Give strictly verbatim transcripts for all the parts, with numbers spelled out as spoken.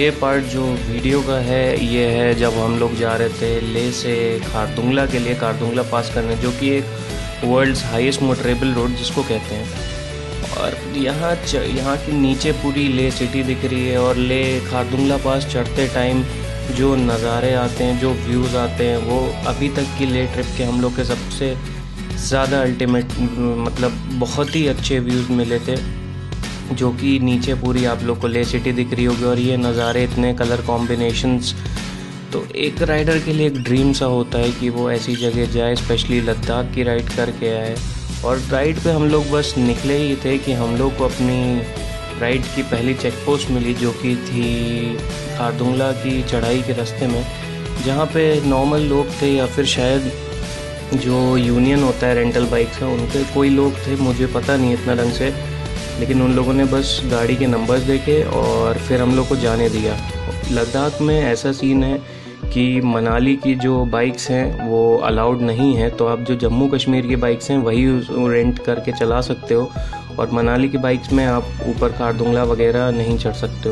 ये पार्ट जो वीडियो का है ये है जब हम लोग जा रहे थे ले से खारदुंगला के लिए, खारदुंगला पास करने, जो कि एक वर्ल्ड्स हाईएस्ट मोटरेबल रोड जिसको कहते हैं। और यहाँ यहाँ की नीचे पूरी ले सिटी दिख रही है और ले खारदुंगला पास चढ़ते टाइम जो नज़ारे आते हैं, जो व्यूज़ आते हैं, वो अभी तक की ले ट्रिप के हम लोग के सबसे ज़्यादा अल्टीमेट, मतलब बहुत ही अच्छे व्यूज़ मिले थे। जो कि नीचे पूरी आप लोग को ले सिटी दिख रही होगी और ये नज़ारे, इतने कलर कॉम्बिनेशंस, तो एक राइडर के लिए एक ड्रीम सा होता है कि वो ऐसी जगह जाए, स्पेशली लद्दाख की राइड करके आए। और राइड पे हम लोग बस निकले ही थे कि हम लोग को अपनी राइड की पहली चेक पोस्ट मिली, जो कि थी खारदुंगला की चढ़ाई के रास्ते में, जहाँ पे नॉर्मल लोग थे या फिर शायद जो यूनियन होता है रेंटल बाइक का, उनके कोई लोग थे, मुझे पता नहीं इतना ढंग से, लेकिन उन लोगों ने बस गाड़ी के नंबर्स देखे और फिर हम लोग को जाने दिया। लद्दाख में ऐसा सीन है कि मनाली की जो बाइक्स हैं वो अलाउड नहीं है, तो आप जो जम्मू कश्मीर की बाइक्स हैं वही रेंट करके चला सकते हो, और मनाली की बाइक्स में आप ऊपर खारदुंगला वगैरह नहीं चढ़ सकते हो।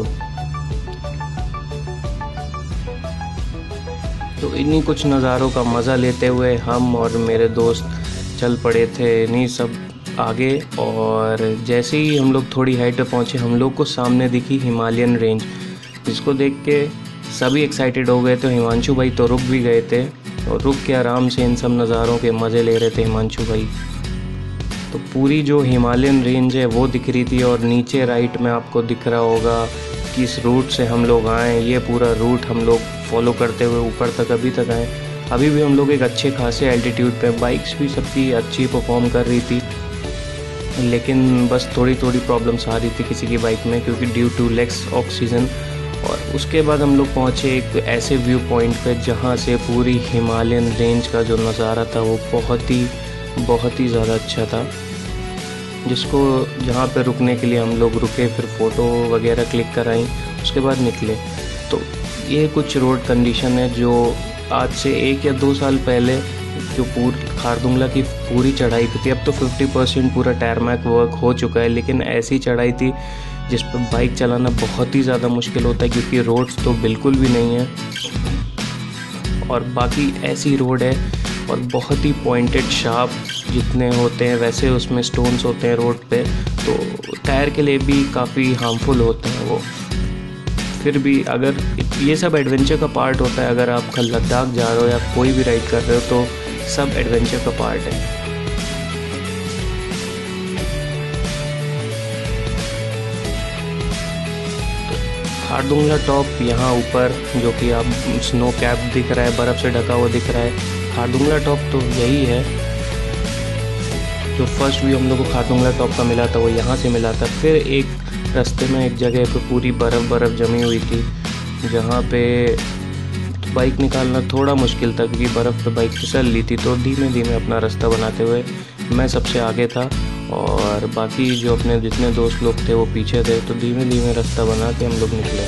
तो इन्हीं कुछ नज़ारों का मज़ा लेते हुए हम और मेरे दोस्त चल पड़े थे इन्हीं सब आगे। और जैसे ही हम लोग थोड़ी हाइट पे पहुँचे, हम लोग को सामने दिखी हिमालयन रेंज, जिसको देख के सभी एक्साइटेड हो गए थे। हिमांशु भाई तो रुक भी गए थे और रुक के आराम से इन सब नज़ारों के मज़े ले रहे थे हिमांशु भाई। तो पूरी जो हिमालयन रेंज है वो दिख रही थी, और नीचे राइट में आपको दिख रहा होगा कि इस रूट से हम लोग आए, ये पूरा रूट हम लोग फॉलो करते हुए ऊपर तक अभी तक आए। अभी भी हम लोग एक अच्छे खासे एल्टीट्यूड पे, बाइक्स भी सबकी अच्छी परफॉर्म कर रही थी, लेकिन बस थोड़ी थोड़ी प्रॉब्लम्स आ रही थी किसी की बाइक में, क्योंकि ड्यू टू लेस ऑक्सीजन। और उसके बाद हम लोग पहुँचे एक ऐसे व्यू पॉइंट पे जहाँ से पूरी हिमालयन रेंज का जो नज़ारा था वो बहुत ही बहुत ही ज़्यादा अच्छा था, जिसको जहाँ पे रुकने के लिए हम लोग रुके, फिर फ़ोटो वगैरह क्लिक कराई, उसके बाद निकले। तो ये कुछ रोड कंडीशन है जो आज से एक या दो साल पहले जो पूरी खारदुंगला की पूरी चढ़ाई पे थी। अब तो पचास परसेंट पूरा टारमैक वर्क हो चुका है, लेकिन ऐसी चढ़ाई थी जिस पर बाइक चलाना बहुत ही ज़्यादा मुश्किल होता है, क्योंकि रोड्स तो बिल्कुल भी नहीं है और बाकी ऐसी रोड है और बहुत ही पॉइंटेड शार्प जितने होते हैं वैसे उसमें स्टोन्स होते हैं रोड पे, तो टायर के लिए भी काफ़ी हार्मफुल होते हैं वो। फिर भी अगर ये सब एडवेंचर का पार्ट होता है, अगर आप लद्दाख जा रहे हो या कोई भी राइड कर रहे हो तो सब एडवेंचर का पार्ट है। खारदुंगला टॉप यहाँ ऊपर जो कि आप स्नो कैप दिख रहा है, बर्फ़ से ढका हुआ दिख रहा है, खारदुंगला टॉप तो यही है। जो फर्स्ट व्यू हम लोग को खारदुंगला टॉप का मिला था वो यहाँ से मिला था। फिर एक रास्ते में एक जगह पे पूरी बर्फ़ बर्फ़ जमी हुई थी, जहाँ पे बाइक निकालना थोड़ा मुश्किल था, क्योंकि बर्फ़ पे बाइक फिसल ली थी। तो धीमे धीमे अपना रास्ता बनाते हुए मैं सबसे आगे था और बाकी जो अपने जितने दोस्त लोग थे वो पीछे थे, तो धीमे धीमे रास्ता बना के हम लोग निकले।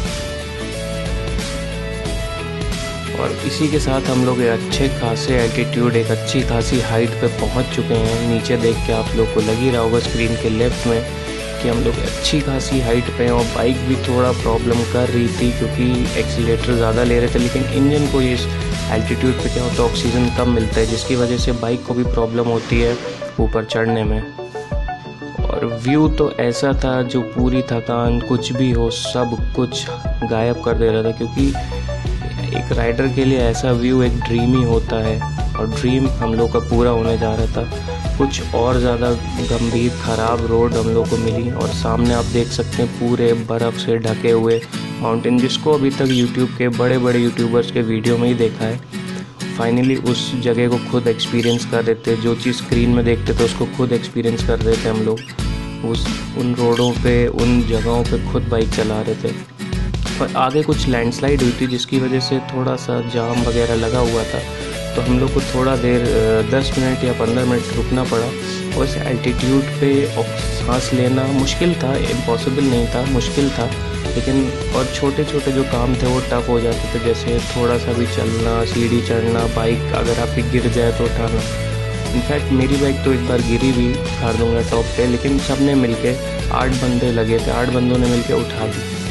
और इसी के साथ हम लोग एक अच्छे खासे एल्टीट्यूड, एक अच्छी खासी हाइट पे पहुंच चुके हैं। नीचे देख के आप लोग को लग ही रहा होगा स्क्रीन के लेफ्ट में कि हम लोग अच्छी खासी हाइट पे हैं, और बाइक भी थोड़ा प्रॉब्लम कर रही थी क्योंकि एक्सीलेटर ज़्यादा ले रहे थे, लेकिन इंजन को इस एल्टीट्यूड पे क्या होता है, ऑक्सीजन कम मिलता है, जिसकी वजह से बाइक को भी प्रॉब्लम होती है ऊपर चढ़ने में। और व्यू तो ऐसा था जो पूरी थकान कुछ भी हो सब कुछ गायब कर दे रहा था, क्योंकि एक राइडर के लिए ऐसा व्यू एक ड्रीम ही होता है, और ड्रीम हम लोग का पूरा होने जा रहा था। कुछ और ज़्यादा गंभीर ख़राब रोड हम लोग को मिली, और सामने आप देख सकते हैं पूरे बर्फ़ से ढके हुए माउंटेन, जिसको अभी तक यूट्यूब के बड़े बड़े यूट्यूबर्स के वीडियो में ही देखा है। फाइनली उस जगह को खुद एक्सपीरियंस कर रहे थे, जो चीज़ स्क्रीन में देखते थे उसको खुद एक्सपीरियंस कर रहे थे हम लोग। उस उन रोडों पे, उन जगहों पे खुद बाइक चला रहे थे। पर आगे कुछ लैंडस्लाइड हुई थी जिसकी वजह से थोड़ा सा जाम वगैरह लगा हुआ था, तो हम लोग को थोड़ा देर दस मिनट या पंद्रह मिनट रुकना पड़ा। और इस एल्टीट्यूड पे सांस लेना मुश्किल था, इम्पॉसिबल नहीं था, मुश्किल था, लेकिन और छोटे छोटे जो काम थे वो टफ हो जाते थे, जैसे थोड़ा सा भी चलना, सीढ़ी चढ़ना, बाइक अगर आपकी गिर जाए तो उठाना। इनफैक्ट मेरी बाइक तो एक बार गिरी भी खारदुंगला टॉप पे, लेकिन सब ने मिल के, आठ बंदे लगे थे, आठ बंदों ने मिल के उठा दी।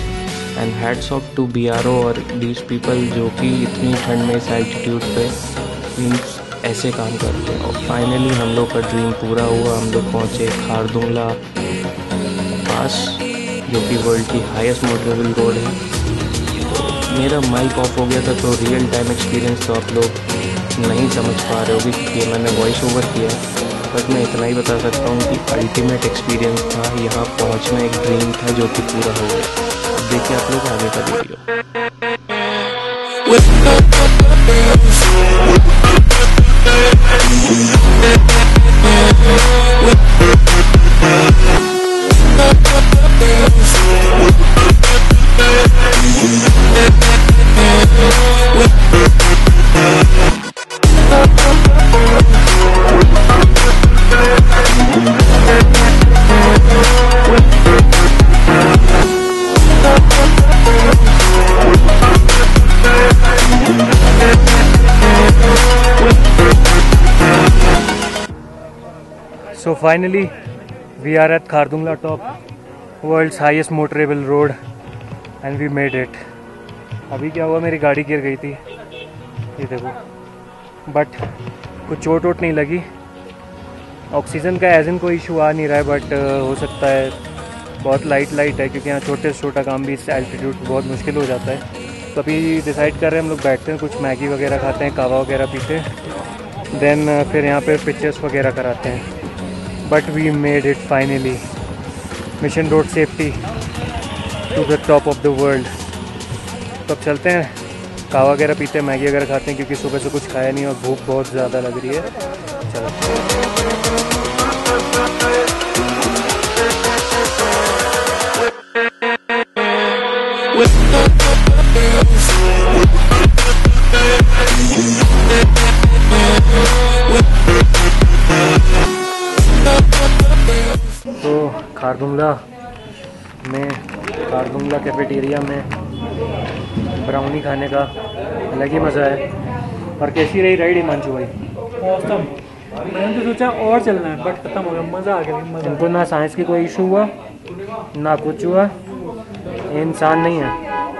And hats off to B R O और दीज पीपल जो कि इतनी ठंड में इस एल्टीट्यूड पे मीन्स ऐसे काम करते हैं। और फाइनली हम लोग का ड्रीम पूरा हुआ। हम लोग पहुँचे खारदुंगला पास जो कि वर्ल्ड की हाईएस्ट मोटरेबल रोड है। तो मेरा माइक ऑफ हो गया था तो रियल टाइम एक्सपीरियंस तो आप लोग नहीं समझ पा रहे होगे क्योंकि मैंने वॉइस ओवर किया, बट मैं इतना ही बता सकता हूँ कि अल्टीमेट एक्सपीरियंस था। यहाँ पहुँचना एक ड्रीम था जो कि पूरा हो गया। अब देखिए आप लोग आगे का video. So finally we are at Khardungla top, world's highest motorable road, and we made it. अभी क्या हुआ, मेरी गाड़ी गिर गई थी, ये देखो, बट कुछ चोट वोट नहीं लगी। ऑक्सीजन का एज इन कोई इशू आ नहीं रहा है, बट हो सकता है बहुत लाइट लाइट है क्योंकि यहाँ छोटे से छोटा काम भी इस एल्टीट्यूड पर बहुत मुश्किल हो जाता है। तो अभी डिसाइड कर रहे हैं हम लोग, बैठते हैं, कुछ मैगी वगैरह खाते हैं, कावा वगैरह पीते हैं, देन फिर यहाँ पे पिक्चर्स वगैरह कराते हैं। But we made it finally. Mission road safety to the top of the world. तो अब चलते हैं, कावा वगैरह पीते हैं, मैगी वगैरह खाते हैं क्योंकि सुबह से कुछ खाया नहीं और भूख बहुत ज़्यादा लग रही है। चलो तो खारदुंगला में खारदुंगला कैफेटेरिया में ब्राउनी खाने का अलग ही मज़ा है। और कैसी रही राइड हिमांशु भाई? औसम। मैंने तो सोचा और चलना है बट खत्म हो गया, मज़ा आ गया। मज़ा इनको ना साइंस की कोई इशू हुआ ना कुछ हुआ, ये इंसान नहीं है।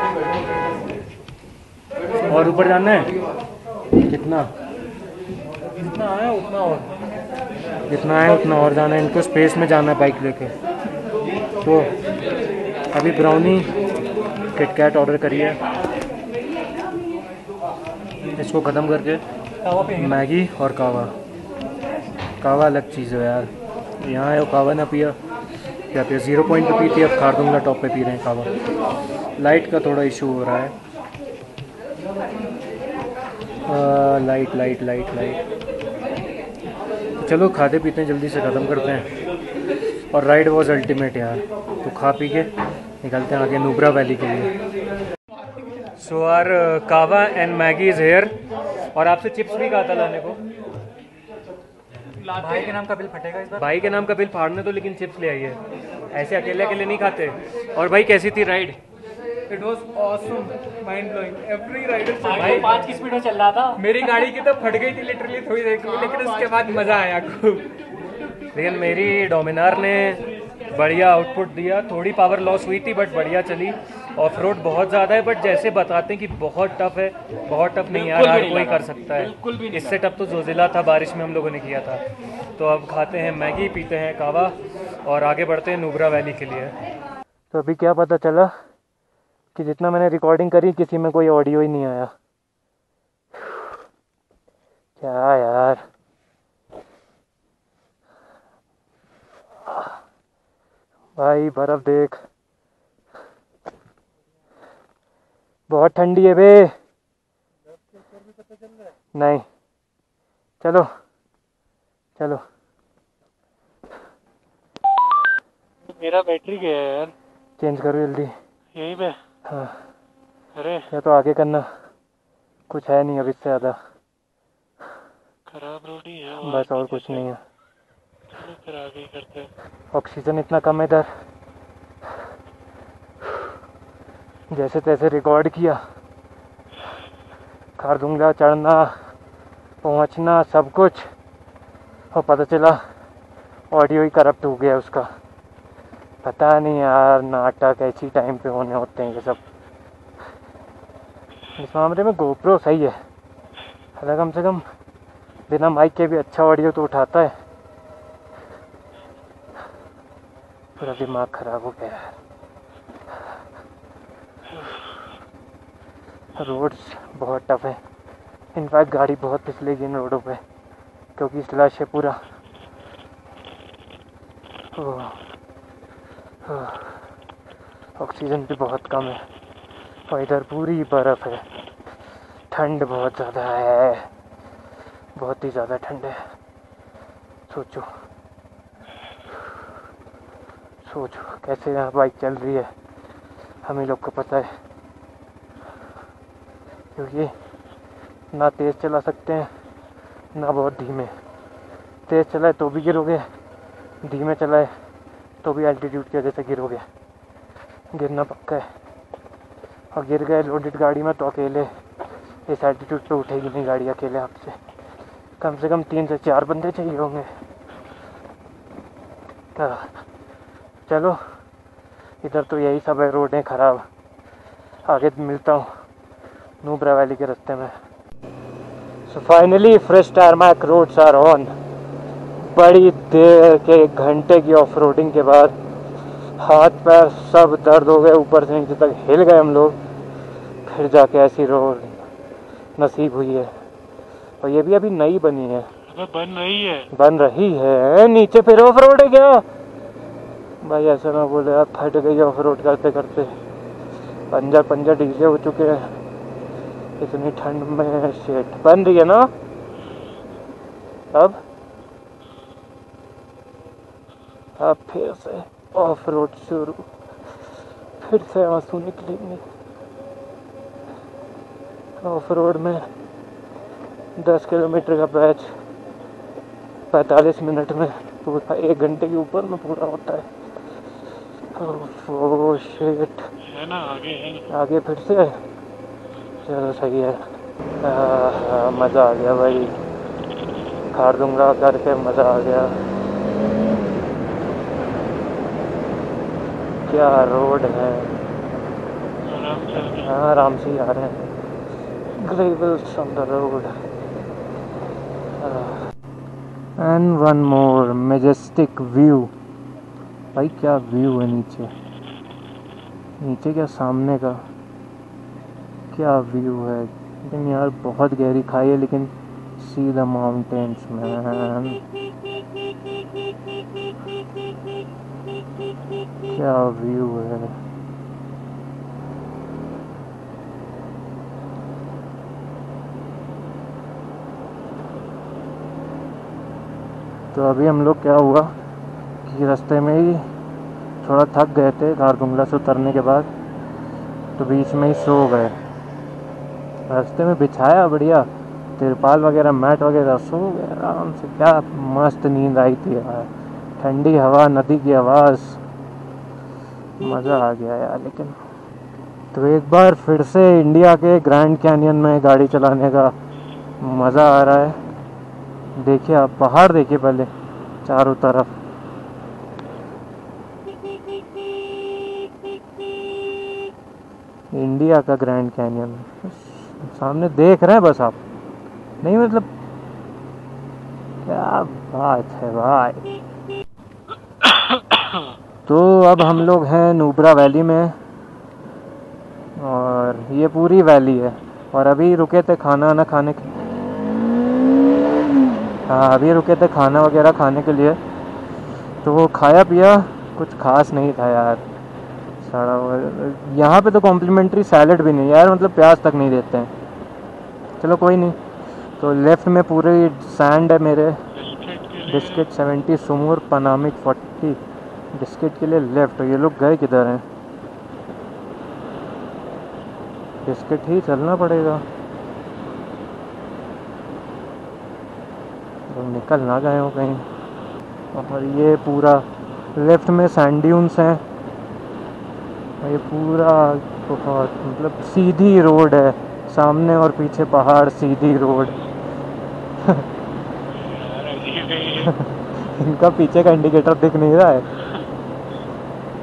और ऊपर जाना है कितना जितना आया उतना और जितना है उतना और जाना है। इनको स्पेस में जाना है बाइक लेके। तो अभी ब्राउनी किटकैट ऑर्डर करी है, इसको ख़त्म करके मैगी और कावा। कावा अलग चीज़ है यार, यहाँ है वो कावा ना पिया क्या पिया, ज़ीरो पॉइंट पे पी थी, अब खारदुंगला टॉप पे पी रहे हैं कावा। लाइट का थोड़ा इशू हो रहा है, आ, लाइट लाइट लाइट लाइट चलो खाते पीते हैं, जल्दी से ख़त्म करते हैं। और राइड वॉज अल्टीमेट यार। तो खा पी के निकलते हैं आगे नुब्रा वैली के लिए। So our kahwa and Maggi is here. और आपसे चिप्स भी कहा था लाने को। भाई के नाम का बिल फटेगा इस बार। भाई के नाम का बिल फाड़ने तो, लेकिन चिप्स ले आइए, ऐसे अकेले अकेले नहीं खाते। और भाई कैसी थी ride? It was awesome, mind blowing. Every rider भाई पाँच की स्पीड में चल रहा था। मेरी गाड़ी की तो फट गई थी लिटरली थोड़ी देर के लिए, लेकिन उसके बाद मज़ा आया खूब। लेकिन मेरी डोमिनार ने बढ़िया आउटपुट दिया, थोड़ी पावर लॉस हुई थी बट बढ़िया चली। ऑफ रोड बहुत ज़्यादा है, बट जैसे बताते हैं कि बहुत टफ है, बहुत टफ नहीं यार, हर कोई कर सकता है। इससे टफ तो जोजिला था, बारिश में हम लोगों ने किया था। तो अब खाते हैं मैगी, पीते हैं कावा और आगे बढ़ते हैं नुब्रा वैली के लिए। तो अभी क्या पता चला कि जितना मैंने रिकॉर्डिंग करी किसी में कोई ऑडियो ही नहीं आया। क्या यार, भाई बर्फ देख, बहुत ठंडी है बे। नहीं चलो चलो। मेरा बैटरी गया है यार, चेंज करो जल्दी। यही पे। हाँ अरे या तो आगे करना, कुछ है नहीं अब इससे ज़्यादा, खराब रोड ही है बस और कुछ नहीं है। चलो फिर आगे ही करते हैं। ऑक्सीजन इतना कम है इधर, जैसे तैसे रिकॉर्ड किया। खारदुंगला चढ़ना पहुंचना सब कुछ, और पता चला ऑडियो ही करप्ट हो गया उसका। पता नहीं यार, नाटक ऐसी टाइम पे होने होते हैं ये सब। इस मामले में गोप्रो सही है, अगर कम से कम बिना माइक के भी अच्छा ऑडियो तो उठाता है। पूरा दिमाग खराब हो गया यार। रोड्स बहुत टफ है, इनफैक्ट गाड़ी बहुत फिसलेगी इन रोडों पे क्योंकि स्लश है पूरा। ऑक्सीजन भी बहुत कम है और इधर पूरी बर्फ़ है, ठंड बहुत ज़्यादा है, बहुत ही ज़्यादा ठंड है। सोचो सोचो कैसे यहाँ बाइक चल रही है, हम ही लोग को पता है, क्योंकि ना तेज़ चला सकते हैं ना बहुत धीमे। तेज़ चलाए तो भी गिरोगे, धीमे चलाए तो भी एल्टीट्यूड की वजह से गिरोगे, गिरना पक्का है। और गिर गए लोडेड गाड़ी में तो अकेले इस एल्टीट्यूड पे उठेगी नहीं गाड़ी अकेले आपसे, कम से कम तीन से चार बंदे चाहिए होंगे। चलो इधर तो यही सब है, रोडें ख़राब। आगे मिलता हूँ नुब्रा वैली के रास्ते में। So finally fresh tarmac roads are on. बड़ी देर के एक घंटे की ऑफ रोडिंग के बाद हाथ पैर सब दर्द हो गए, ऊपर से नीचे तक हिल गए हम लोग। फिर जाके ऐसी रोड नसीब हुई है, और ये भी अभी नई बनी है। बन रही है बन रही है नीचे फिर ऑफ रोड है क्या भाई? ऐसा ना बोले आप, फट गई ऑफ रोड करते करते, पंजा पंजा डीजे हो चुके हैं इतनी ठंड में। शेट बन रही है ना अब अब फिर से ऑफ रोड शुरू, फिर से आंसू निकलेंगे। ऑफ रोड में दस किलोमीटर का बैच पैंतालीस मिनट में पूरा, एक घंटे के ऊपर में पूरा होता है। ओह शिट, है ना आगे है ना? आगे फिर से, चलो सही है। मज़ा आ गया भाई, खारदुंगा करके मज़ा आ गया। क्या रोड है, आराम से हाँ आराम से ही आ रहे हैं। Gravels on the road and one more majestic view. भाई क्या व्यू है नीचे, नीचे क्या सामने का, क्या व्यू है। लेकिन यार बहुत गहरी खाई है, लेकिन सी द माउंटेन्स मैन, क्या व्यू है। तो अभी हम लोग क्या हुआ कि रास्ते में ही थोड़ा थक गए थे खारदुंगला से उतरने के बाद, तो बीच में ही सो गए। रास्ते में बिछाया बढ़िया तिरपाल वगैरह, मैट वगैरह, सो गए आराम से। क्या मस्त नींद आई थी यार, ठंडी हवा, नदी की आवाज़, मज़ा आ गया यार। लेकिन तो एक बार फिर से इंडिया के ग्रैंड कैनियन में गाड़ी चलाने का मज़ा आ रहा है। देखिए आप पहाड़ देखिए पहले चारों तरफ, इंडिया का ग्रैंड कैनियन सामने देख रहे हैं बस आप, नहीं मतलब क्या बात है भाई। तो अब हम लोग हैं नुब्रा वैली में, और ये पूरी वैली है। और अभी रुके थे खाना ना खाने के, हाँ अभी रुके थे खाना वगैरह खाने के लिए। तो वो खाया पिया, कुछ खास नहीं था यार, सारा। यहाँ पे तो कॉम्प्लीमेंट्री सैलड भी नहीं यार, मतलब प्याज तक नहीं देते हैं। चलो कोई नहीं। तो लेफ़्ट में पूरी सैंड है मेरे। Biscuit seventy, Sumur Panamik forty, biscuit के लिए लेफ़्ट। ये लोग गए किधर हैं? बिस्किट ही चलना पड़ेगा, तो निकल ना गए हो कहीं। और ये पूरा लेफ़्ट में सैंड ड्यून्स हैं, ये पूरा बहुत मतलब सीधी रोड है, सामने और पीछे पहाड़, सीधी रोड। इनका पीछे का इंडिकेटर दिख नहीं रहा है।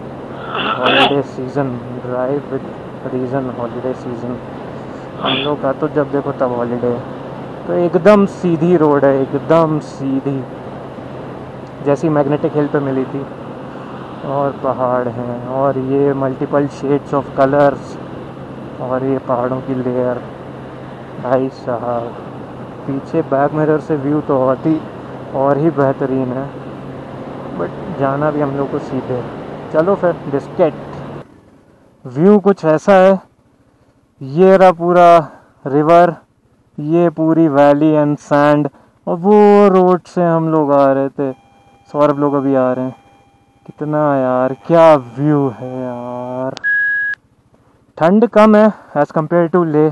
Holiday season, drive with reason holiday season. हम लोग का तो जब देखो तब हॉलीडे है। तो एकदम सीधी रोड है, एकदम सीधी, जैसी मैग्नेटिक हिल पे मिली थी। और पहाड़ हैं और ये मल्टीपल शेड्स ऑफ कलर्स और ये पहाड़ों की लेयर। भाई साहब पीछे बैक मिरर से व्यू तो बहुत ही और ही बेहतरीन है, बट जाना भी हम लोग को सीधे। चलो फिर बिस्किट। व्यू कुछ ऐसा है, ये रहा पूरा रिवर, ये पूरी वैली एंड सैंड, और वो रोड से हम लोग आ रहे थे, सौरभ लोग अभी आ रहे हैं। कितना यार क्या व्यू है यार। ठंड कम है एज़ कम्पेयर टू ले,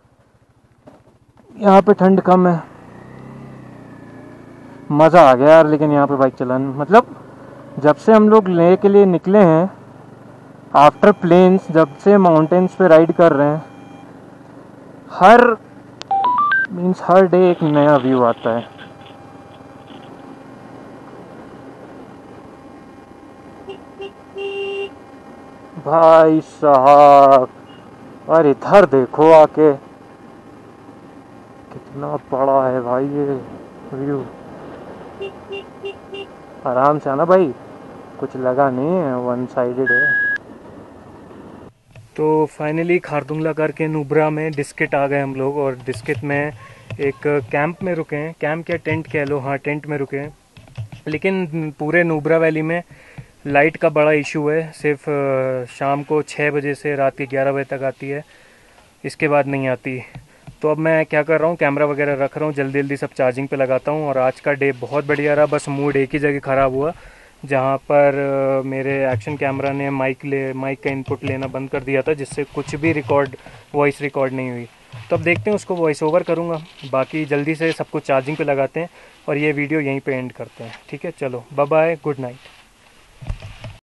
यहाँ पे ठंड कम है। मज़ा आ गया यार लेकिन यहाँ पे बाइक चलाने, मतलब जब से हम लोग ले के लिए निकले हैं आफ्टर प्लेन्स, जब से माउंटेन्स पे राइड कर रहे हैं, हर मीन्स हर डे एक नया व्यू आता है। भाई साहब और इधर देखो आके, कितना बड़ा है भाई ये व्यू। आराम से आना भाई, कुछ लगा नहीं है, वन साइडेड है। तो फाइनली खारदुंगला करके नुब्रा में डिस्किट आ गए हम लोग, और डिस्किट में एक कैंप में रुके हैं। कैंप क्या टेंट कह लो, हाँ टेंट में रुके हैं। लेकिन पूरे नुब्रा वैली में लाइट का बड़ा इशू है, सिर्फ शाम को छः बजे से रात के ग्यारह बजे तक आती है, इसके बाद नहीं आती। तो अब मैं क्या कर रहा हूँ, कैमरा वगैरह रख रहा हूँ, जल्दी जल्दी सब चार्जिंग पे लगाता हूँ। और आज का डे बहुत बढ़िया रहा, बस मूड एक ही जगह ख़राब हुआ, जहाँ पर मेरे एक्शन कैमरा ने माइक ले माइक का इनपुट लेना बंद कर दिया था, जिससे कुछ भी रिकॉर्ड वॉइस रिकॉर्ड नहीं हुई। तो अब देखते हैं, उसको वॉइस ओवर करूँगा। बाकी जल्दी से सब कुछ चार्जिंग पे लगाते हैं और ये वीडियो यहीं पे एंड करते हैं। ठीक है, चलो बाय बाय, गुड नाइट।